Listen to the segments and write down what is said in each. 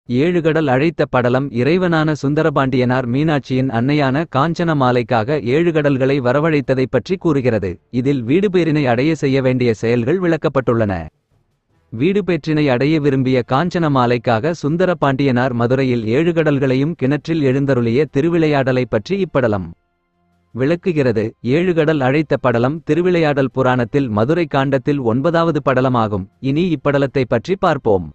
ஏழுகடல் அழைத்த படலம் இறைவனான சுந்தரபாண்டியனார் மீனாட்சியின் அன்னையான காஞ்சனமாலைக்காக ஏழுகடல்களை வரவழைத்ததைப் பற்றி கூறுகிறது. இதில் வீடுபேறினை அடைய செய்ய வேண்டிய செயல்கள் விளக்கப்பட்டுள்ளன. வீடுபேற்றினை அடைய விரும்பிய காஞ்சனமாலைக்காக சுந்தரபாண்டியனார் மதுரையில் ஏழுகடல்களையும் கிணற்றில் எழுந்தருளிய திருவிளையாடலை பற்றி இப்படலம் விளக்குகிறது. ஏழுகடல் அழைத்த படலம் திருவிளையாடல் புராணத்தில் மதுரை காண்டத்தில் 9வது படலமாகும். இனி இப்படலத்தை பற்றி பார்ப்போம்.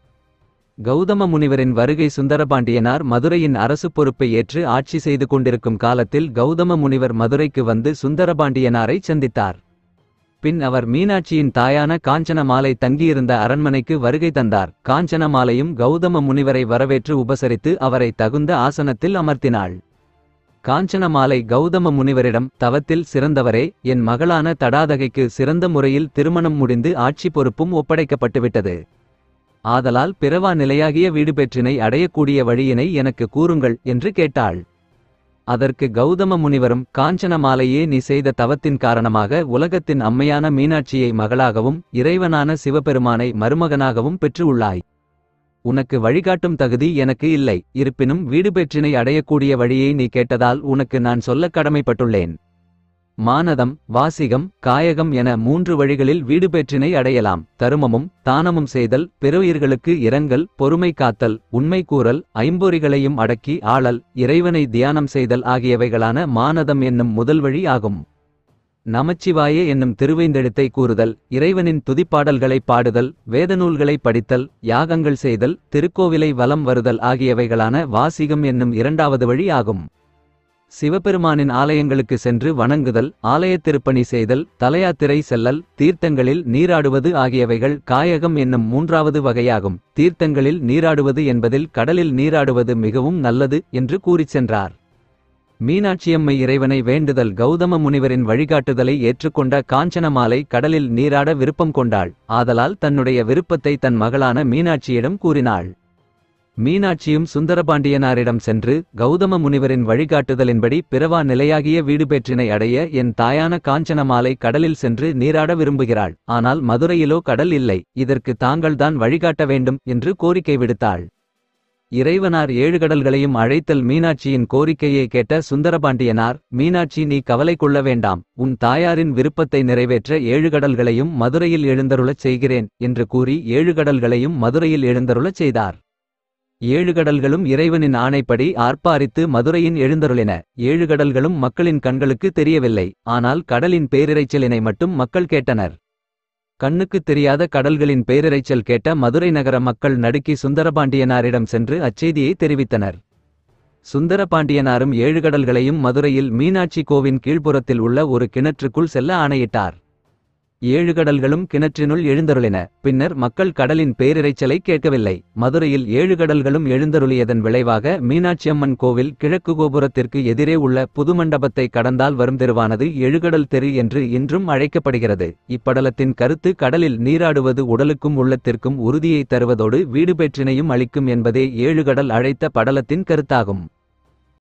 கௌதம முனிவரின் வருகை. சுந்தரபாண்டியனார் மதுரையின் அரசு பொறுப்பை ஏற்று ஆட்சி செய்து கொண்டிருக்கும் காலத்தில் கௌதம முனிவர் மதுரைக்கு வந்து சுந்தரபாண்டியனாரை சந்தித்தார். பின் அவர் மீனாட்சியின் தாயான காஞ்சனமாலை தங்கியிருந்த அரண்மனைக்கு வருகை தந்தார். காஞ்சனமாலையும் கௌதம முனிவரை வரவேற்று உபசரித்து அவரை தகுந்த ஆசனத்தில் அமர்த்தினாள். காஞ்சனமாலை கௌதம முனிவரிடம், தவத்தில் சிறந்தவரே, என் மகளான தடாதகைக்கு சிறந்த முறையில் திருமணம் முடிந்து ஆட்சி பொறுப்பும் ஒப்படைக்கப்பட்டுவிட்டது. ஆதலால் பிறவா நிலையாகிய வீடுபேற்றினை அடையக்கூடிய வழியினை எனக்கு கூறுங்கள் என்று கேட்டாள். அதற்கு கௌதம முனிவரும், காஞ்சனமாலையே, நீ செய்த தவத்தின் காரணமாக உலகத்தின் அம்மையான மீனாட்சியை மகளாகவும் இறைவனான சிவபெருமானை மருமகனாகவும் பெற்று உள்ளாய். உனக்கு வழிகாட்டும் தகுதி எனக்கு இல்லை. இருப்பினும் வீடுபேற்றினை அடையக்கூடிய வழியை நீ கேட்டதால் உனக்கு நான் சொல்லக் கடமைப்பட்டுள்ளேன். மானதம், வாசிகம், காயகம் என 3 வழிகளில் வீடுபேற்றினை அடையலாம். தருமமும் தானமும் செய்தல், பிறவுயிர்களுக்கு இரங்கல், பொறுமை காத்தல், உண்மை கூறல், ஐம்பொறிகளையும் அடக்கி ஆளல், இறைவனை தியானம் செய்தல் ஆகியவைகளான மானதம் என்னும் முதல் வழி ஆகும். நமச்சிவாயே என்னும் திருவைந்தெழுத்தை கூறுதல், இறைவனின் துதிப்பாடல்களை பாடுதல், வேதநூல்களை படித்தல், யாகங்கள் செய்தல், திருக்கோவிலை வலம் வருதல் ஆகியவைகளான வாசிகம் என்னும் 2வது வழி ஆகும். சிவபெருமானின் ஆலயங்களுக்கு சென்று வணங்குதல், ஆலயத் திருப்பணி செய்தல், தலையாத்திரை செல்லல், தீர்த்தங்களில் நீராடுவது ஆகியவைகள் காயகம் என்னும் 3வது வகையாகும். தீர்த்தங்களில் நீராடுவது என்பதில் கடலில் நீராடுவது மிகவும் நல்லது என்று கூறிச் சென்றார். மீனாட்சியம்மை இறைவனை வேண்டுதல். கௌதம முனிவரின் வழிகாட்டுதலை ஏற்றுக்கொண்ட காஞ்சனமாலை கடலில் நீராட விருப்பம் கொண்டாள். ஆதலால் தன்னுடைய விருப்பத்தை தன் மகளான மீனாட்சியிடம் கூறினாள். மீனாட்சியும் சுந்தரபாண்டியனாரிடம் சென்று, கௌதம முனிவரின் வழிகாட்டுதலின்படி பிறவா நிலையாகிய வீடுபேற்றினை அடைய என் தாயான காஞ்சனமாலை கடலில் சென்று நீராட விரும்புகிறாள். ஆனால் மதுரையிலோ கடல் இல்லை. இதற்கு தாங்கள்தான் வழிகாட்ட வேண்டும் என்று கோரிக்கை விடுத்தாள். இறைவனார் 7 கடல்களையும் அழைத்தல். மீனாட்சியின் கோரிக்கையை கேட்ட சுந்தரபாண்டியனார், மீனாட்சி, நீ கவலை கொள்ள வேண்டாம். உன் தாயாரின் விருப்பத்தை நிறைவேற்ற 7 கடல்களையும் மதுரையில் எழுந்தருளச் செய்கிறேன் என்று கூறி 7 கடல்களையும் மதுரையில் எழுந்தருளச் செய்தார். 7 கடல்களும் இறைவனின் ஆணைப்படி ஆர்ப்பாரித்து மதுரையின் எழுந்தருளின. 7 கடல்களும் மக்களின் கண்களுக்கு தெரியவில்லை. ஆனால் கடலின் பேரிரைச்சலினை மட்டும் மக்கள் கேட்டனர். கண்ணுக்குத் தெரியாத கடல்களின் பேரிரைச்சல் கேட்ட மதுரை நகர மக்கள் நடுக்கி சுந்தரபாண்டியனாரிடம் சென்று அச்செய்தியை தெரிவித்தனர். சுந்தரபாண்டியனாரும் 7 கடல்களையும் மதுரையில் மீனாட்சி கோவின் கீழ்ப்புறத்தில் உள்ள ஒரு கிணற்றுக்குள் செல்ல ஆணையிட்டார். 7 கடல்களும் கிணற்றினுள் எழுந்தருளின. பின்னர் மக்கள் கடலின் பேரிரைச்சலை கேட்கவில்லை. மதுரையில் 7 கடல்களும் எழுந்தருளியதன் விளைவாக மீனாட்சியம்மன் கோவில் கிழக்கு கோபுரத்திற்கு எதிரே உள்ள புதுமண்டபத்தை கடந்தால் வரும் தெருவானது எழுகடல் தெரு என்று இன்றும் அழைக்கப்படுகிறது. இப்படலத்தின் கருத்து, கடலில் நீராடுவது உடலுக்கும் உள்ளத்திற்கும் உறுதியை தருவதோடு வீடுபேற்றினையும் அளிக்கும் என்பதே 7 கடல் அழைத்த படலத்தின் கருத்தாகும்.